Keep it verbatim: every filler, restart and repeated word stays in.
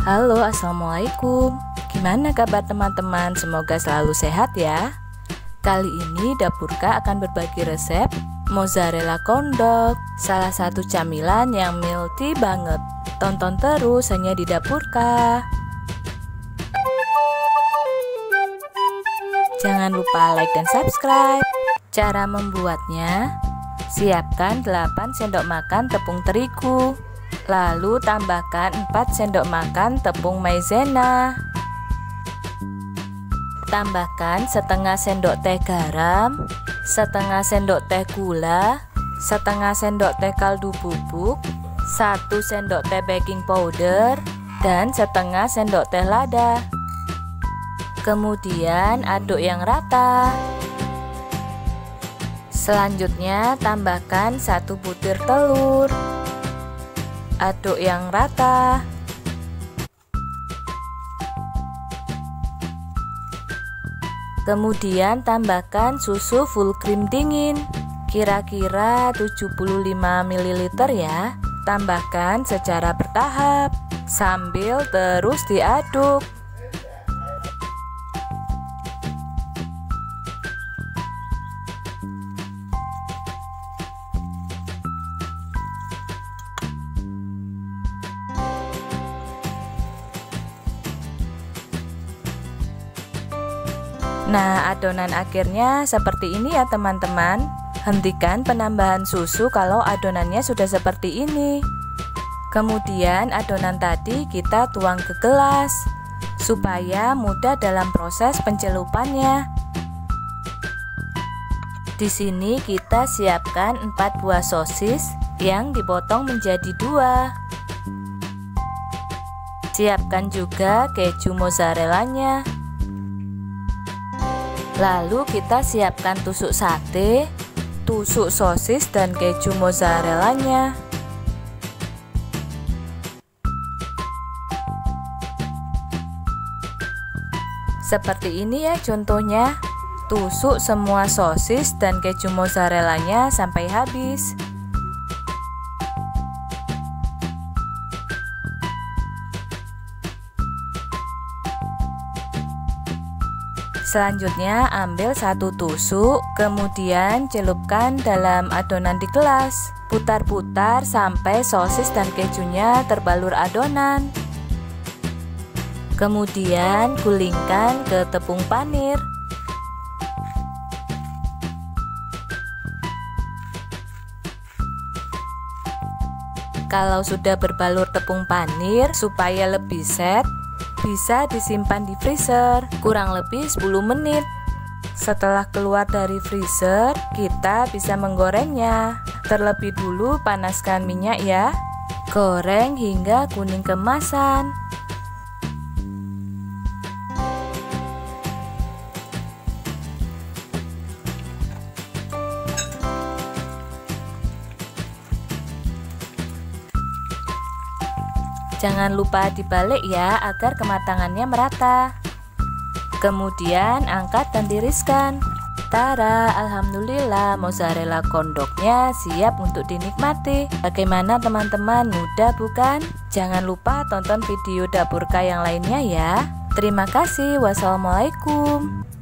Halo, assalamualaikum. Gimana kabar teman-teman? Semoga selalu sehat ya. Kali ini Dapurka akan berbagi resep mozzarella kondok, salah satu camilan yang milty banget. Tonton terus hanya di Dapurka. Jangan lupa like dan subscribe. Cara membuatnya: siapkan delapan sendok makan tepung terigu, lalu tambahkan empat sendok makan tepung maizena. Tambahkan setengah sendok teh garam, setengah sendok teh gula, setengah sendok teh kaldu bubuk, satu sendok teh baking powder, dan setengah sendok teh lada. Kemudian aduk yang rata. Selanjutnya tambahkan satu butir telur. Aduk yang rata. Kemudian tambahkan susu full cream dingin, kira-kira tujuh puluh lima mililiter ya. Tambahkan secara bertahap sambil terus diaduk. Nah, adonan akhirnya seperti ini ya teman-teman. Hentikan penambahan susu kalau adonannya sudah seperti ini. Kemudian adonan tadi kita tuang ke gelas supaya mudah dalam proses pencelupannya. Di sini kita siapkan empat buah sosis yang dipotong menjadi dua. Siapkan juga keju mozzarellanya. Lalu kita siapkan tusuk sate, tusuk sosis dan keju mozzarellanya. Seperti ini ya contohnya. Tusuk semua sosis dan keju mozzarellanya sampai habis. Selanjutnya ambil satu tusuk, kemudian celupkan dalam adonan di gelas. Putar-putar sampai sosis dan kejunya terbalur adonan. Kemudian gulingkan ke tepung panir. Kalau sudah berbalur tepung panir, supaya lebih set, bisa disimpan di freezer kurang lebih sepuluh menit. Setelah keluar dari freezer, kita bisa menggorengnya. Terlebih dulu panaskan minyak ya. Goreng hingga kuning keemasan. Jangan lupa dibalik ya agar kematangannya merata. Kemudian angkat dan tiriskan. Tara, alhamdulillah mozzarella kondoknya siap untuk dinikmati. Bagaimana teman-teman, mudah bukan? Jangan lupa tonton video Dapurka yang lainnya ya. Terima kasih. Wassalamualaikum.